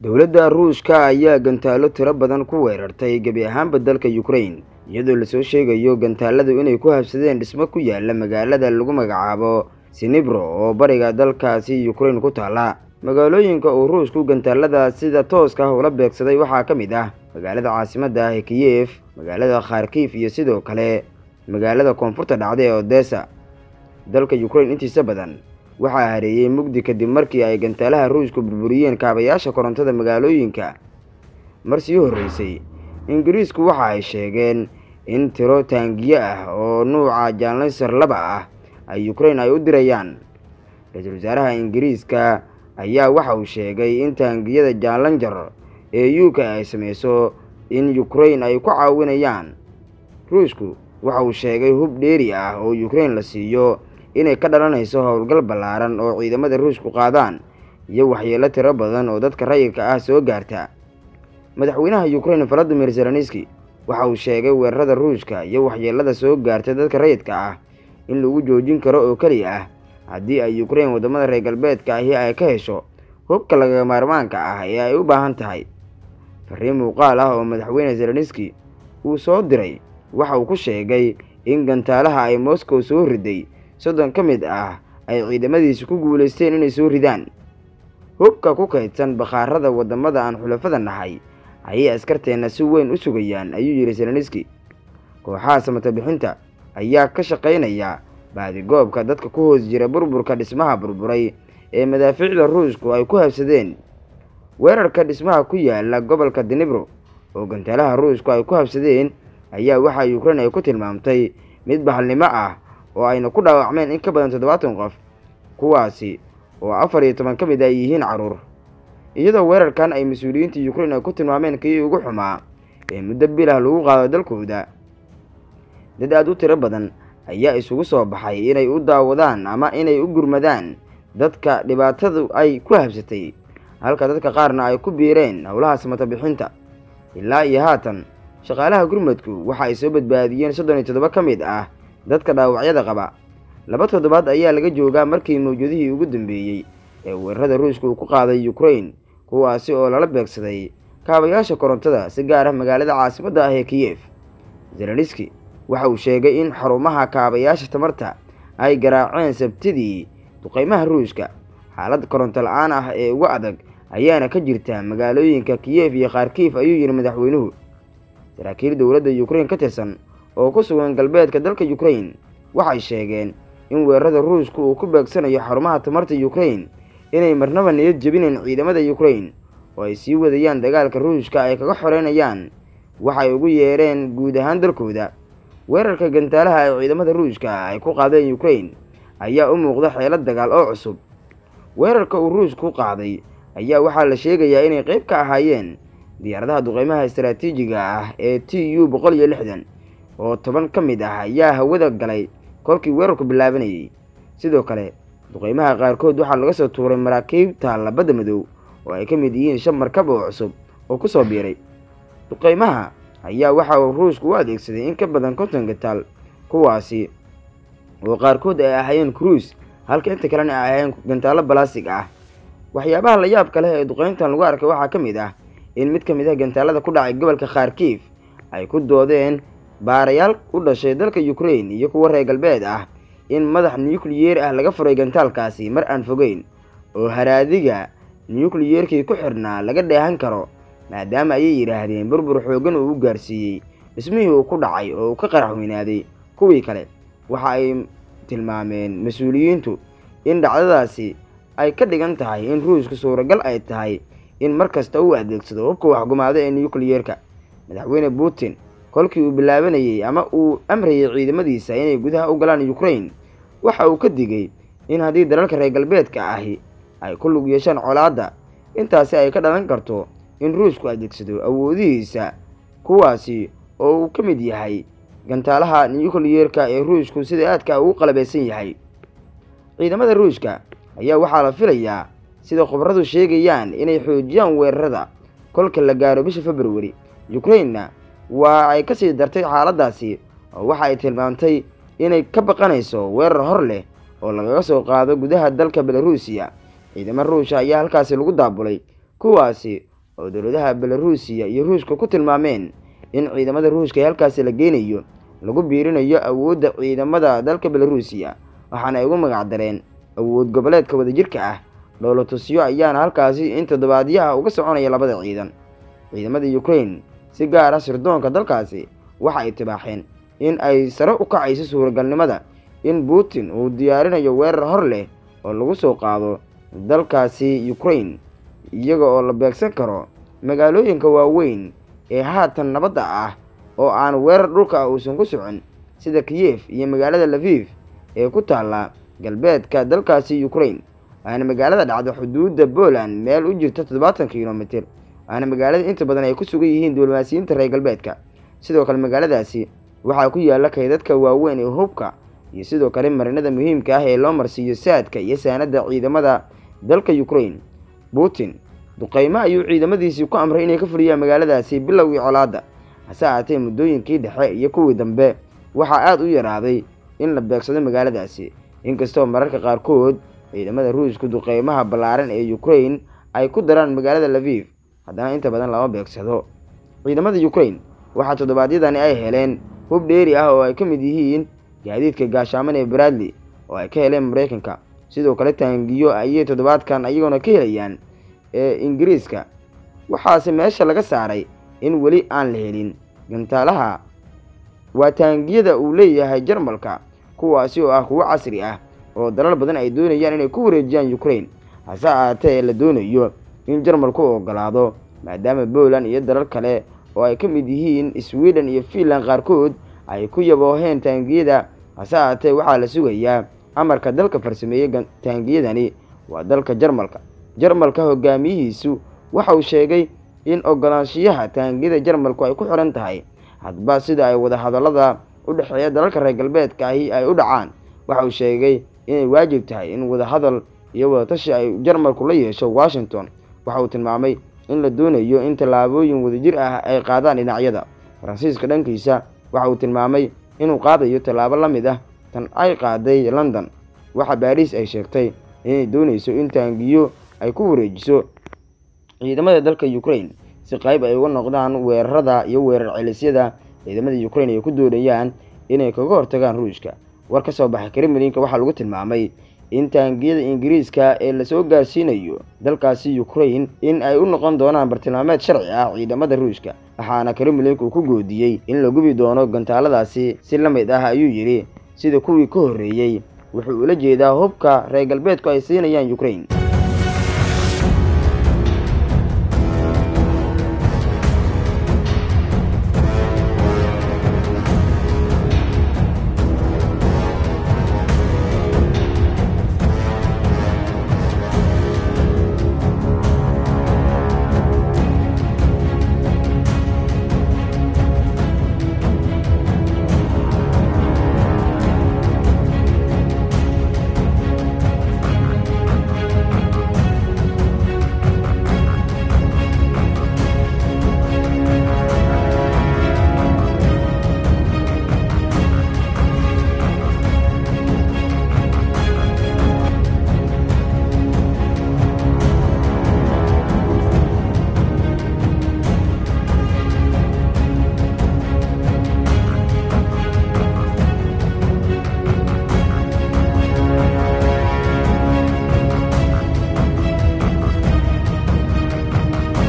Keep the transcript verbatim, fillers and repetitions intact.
dowladda Ruushka ayaa gantaalo tiro badan ku weerartay gabi ahaanba dalka Ukraine iyadoo la soo sheegayo gantaaladu inay ku habsadeen dhismo ku yaala magaalada lagu magacaabo Sinibro oo bariga dalkaasi Ukraine ku taala. magaalooyinka uu Ruushku gantaalada sida tooska ah ula beegsaday waxaa ka mid ah magaalada caasimadda ah ee Kiev, magaalada Kharkiv iyo sidoo kale magaalada koonfurta dhacday ee Odessa. dalka Ukraine intiisa badan waxaa hareeyay mugdi kadib markii ay gantaalaha Ruushku burburiyeen kaabayaasha korontada magaalooyinka. markii horeysay Ingiriisku waxa ay sheegeen in tiro taangiye ah oo nuuca Jalancer laba ah ay Ukraine ay u dirayaan. ra'iisul wasaaraha Ingiriiska ayaa waxa uu sheegay in taangiyada Jalancer ee U K ay sameyso in Ukraine ay ku caawinayaan. Ruushku waxa uu sheegay hub dheeri ah oo Ukraine la siiyo inay ka dhalanayso howlgal ballaaran oo ciidamada Ruushku qaadaan iyo waxyeelo tiro badan oo dadka rayidka ah soo gaarta. madaxweynaha Ukraine Volodymyr Zelensky waxa uu sheegay weerarada Ruushka iyo waxyeelada soo gaarta dadka rayidka ah in lagu joojin karo oo kaliya ah haddii ay Ukraine wadamada reer galbeedka ahi ay ka hesho hubka laga maarmaanka ah ee ay u baahan tahay. fariin muuqaal ah oo madaxweyne Zelensky uu soo diray waxa uu ku sheegay in gantaalaha ay Moscow soo riday soddon ka mid ah ay ciidamadiisu ku guuleysteen inay soo ridaan. hubka ku kaydsan bakhaarada wadamada aan xulafada nahay ayay askarteena si weyn u sugayaan, ayuu yiri Zelensky. kooxaha samata bixinta ayaa ka shaqeynaya baadigoobka dadka ku hoos jira burburka dhismaha burburay ee madaafiicda Ruushku ay ku habsadeen. weerarka dhismaha ku yaala gobolka Dnipro oo gantaalaha Ruushku ay ku habsadeen ayaa waxa Ukraine ay ku tilmaamtay mid bahalnimo ah oo ayna ku dhaawacmeen in ka badan toddobaatan qof, kuwaasi oo afar iyo toban ka mid ay yihiin caruur. iyadoo weerarkan ay mas'uuliyiinta Ukraine ay ku tilmaameen kii ugu xumaa ee muddo bilah lagu qaado dalkooda. dad aad u tiro badan ayaa isugu soo baxay inay u daawadaan ama inay u gurmadaan dadka dhibaatadu ay ku habsatay, halka dadka qaarna ay ku biireen howlaha samata bixinta. ilaa iyo haatan shaqaalaha gurmadku waxa ay soo badbaadiyeen soddon iyo toddoba ka mid ah dadka dhaawacyada qaba. laba toddobaad ayaa laga joogaa markii mawjadihii ugu dambeeyay ee weerarada Ruushku uu ku qaaday Ukraine, kuwaasi oo lala beegsaday kaabayaasha korontada si gaar ah magaalada caasimadda ah ee Kiev. Zelensky waxa uu sheegay in xarumaha kaabayaasha tamarta ay garaaceen Sabtidii duqeymaha Ruushka. xaalad koronto la'aan ah ee ugu adag ayaana ka jirta magaalooyinka Kiev iyo Kharkiv, ayuu yiri madaxweynuhu. saraakiil dowladda Ukraine ka tirsan oo ku sugan galbeedka dalka Ukraine waxay sheegeen in weerarada Ruushku uu ku beegsanayo xarumaha tamarta Ukraine inay marnaba niyad jebineen ciidamada Ukraine oo ay sii wadayaan dagaalka Ruushka ay kaga xoreynayaan waxay ugu yeereen guud ahaan dalkooda. weerarka gantaalaha ee ciidamada Ruushka ay ku qaadeen Ukraine ayaa u muuqda xeelad dagaal oo cusub. weerarka uu Ruushku qaaday ayaa waxaa la sheegayaa inay qayb ka ahaayeen diyaaradaha duqeymaha istiraatiijiga ah ee T U boqol iyo lixdan oo toban ka mid ah ayaa hawada galay kolkii weerarku bilaabanayay. sidoo kale duqeymaha qaarkood waxaa laga soo tuuray maraakiibta labada madow oo ay ka mid yihiin shan markab oo cusub oo ku soo biiray. duqeymaha ayaa waxa uu Ruushku u adeegsaday in ka badan konton gantaal, kuwaasi oo qaarkood ay ahaayeen cruise halka inta kalena ay ahaayeen gantaalo balaastig ah. waxyaabaha la yaab kale ee duqeyntan lagu arkay waxaa ka mid ah in mid ka mid ah gantaalada ku dhacay gobolka Kharkiv ay ku doodeen baarayaal u dhashay dalka Ukraine iyo kuwa reer galbeed ah in madax nuclear ah laga furay gantaalkaasi mar aan fogeyn oo haraadiga nuclearkii ku xirnaa laga dheehan karo, maadaama ayay yiraahdeen burbur xoogan uu u gaarsiiyey dhismihii uu ku dhacay oo uu ka qarax weynaaday kuwii kale. waxa ay tilmaameen mas'uuliyiintu in dhacdadaasi ay ka dhigan tahay in Ruushku suuragal ay tahay in markasta uu adeegsado hubka waxgumaado ee nuclearka. madaxweyne Putin kolkii uu bilaabanayay ama uu amrayay ciidamadiisa inay gudaha u galaan Ukraine waxa uu ka digay in haddii dalalka reer galbeedka ahi ay ku lug yeeshaan colaadda, intaasi ay ka dhalan karto in Ruushku adeegsado awoodihiisa, kuwaasi oo uu ka mid yahay gantaalaha nuclearka ee Ruushku sida aadka ugu qalabeysan yahay. ciidamada Ruushka ayaa waxaa la filayaa sida khubaradu sheegayaan inay xoojiyaan weerarada kolka la gaaro bisha February. Ukraine waa ay ka sii dartay xaaladaasi oo waxa ay tilmaantay inay ka baqanayso weerar hor leh oo lagaga soo qaado gudaha dalka Belarusiya. ciidamada Ruushka ayaa halkaasi lagu daabulay, kuwaasi oo dowladaha Belaruusiya iyo Ruushka ku tilmaameen in ciidamada Ruushka ee halkaas la geenayo lagu biirinayo awoodda ciidamada dalka Belaruusiya, waxaana ay ugu magac dareen awood goboleedka wadajirka ah. Dowlad-tusyo ayaana halkaasi in toddobaadyaha uga soconaya labada ciidan. Ciidamada Ukraine si gaar ah sirdoonka dalkaasi waxa ay tibaaxeen in ay sare u kacayso suuragalnimada in Putin uu diyaarinayo weerar hor leh oo lagu soo qaado dalkaasi Ukraine, iyaga oo la beegsan karo magaalooyinka waaweyn ee haatan nabadda ah oo aan weerar dhulka ah uusan ku socon, sida Kiev iyo magaalada Lviv ee ku taala galbeedka dalkaasi Ukraine. Waana magaalada dhacda xuduudda Poland meel u jirta toddobaatan kiiloomitir, waana magaalada inta badan ay ku sugan yihiin diblomaasiyiinta reer galbeedka. Sidoo kale magaaladaasi waxaa ku yaala kaydadka waaweyn ee hubka iyo sidoo kale marinada muhiimka ah ee loo marsiiyo saadka iyo saanada ciidamada dalka Ukraine. Putin duqeymo ayuu ciidamadiisii ku amray inay ka fuliyaan magaaladaasi bilowgii colaadda, hase ahaatee muddooyinkii dhexe iyo kuwii dambe waxaa aad u yaraaday in la beegsado magaaladaasi. Inkastoo mararka qaarkood ciidamada Ruushka duqeymaha ballaaran ee Ukraine ay ku daraan magaalada Lviv, haddana inta badan lama beegsado. Ciidamada Ukraine waxaa toddobaadyadani ay heleen hub dheeri ah oo ay ka mid yihiin gaadiidka gaashaaman ee Bradley oo ay ka heleen Mareykanka, sidoo kale taangiyo ayay toddobaadkan ayagoona ka helayaan ee Ingiriiska. Waxaase meesha laga saaray in weli aan la helin gantaalaha waa taangiyada uu leeyahay Jarmalka, kuwaasi oo ah kuwo casri ah oo dalal badan ay doonayaan inay ku wareejiyaan Ukraine, hase ahaatee la doonayo in Jarmalku ogolaado maadaama Poland iyo dalal kale oo ay ka mid yihiin Sweden iyo Finland qaarkood ay ku yabooheen taangiyada. Hase ahaatee waxaa la sugayaa amarka dalka farsameeyay taangiyadani waa dalka Jarmalka. Jarmalka hogaamiyihiisu waxa uu sheegay in ogolaanshiyaha taangiyada Jarmalku ay ku xiran tahay hadba sida ay wada hadallada u dhexeeya dalalka reer galbeedka ahi ay u dhacaan. Waxa uu sheegay inay waajib tahay in wada hadal iyo wada tashi ay Jarmalku la yeesho Washington. Waxa uu tilmaamay in la doonayo in tallaabooyin wadajir ah ay qaadaan dhinacyada. Faransiiska dhankiisa waxa uu tilmaamay inuu qaadayo tallaabo la mid ah tan ay qaaday London. Waxa Paris ay sheegtay inay doonayso in taangiyo ay ku wareejiso ciidamada dalka Ukraine si qayb ay uga noqdaan weerarada iyo weerar celisyada ciidamada Ukraine ay ku doonayaan inay kaga hortagaan Ruushka. War ka soo baxay Kremlin-ka waxaa lagu tilmaamay in taangiyada Ingiriiska ee la soo gaarsiinayo dalkaasi Ukraine in ay u noqon doonaan bartilmaameed sharci ah ciidamada Ruushka, waxaana Kremlin-ku ku goodiyay in la gubi doono gantaaladaasi si la mid ah ayuu yiri sida kuwii ka horreeyay. Wuxuu ula jeedaa hubka reer galbeedku ay siinayaan Ukraine.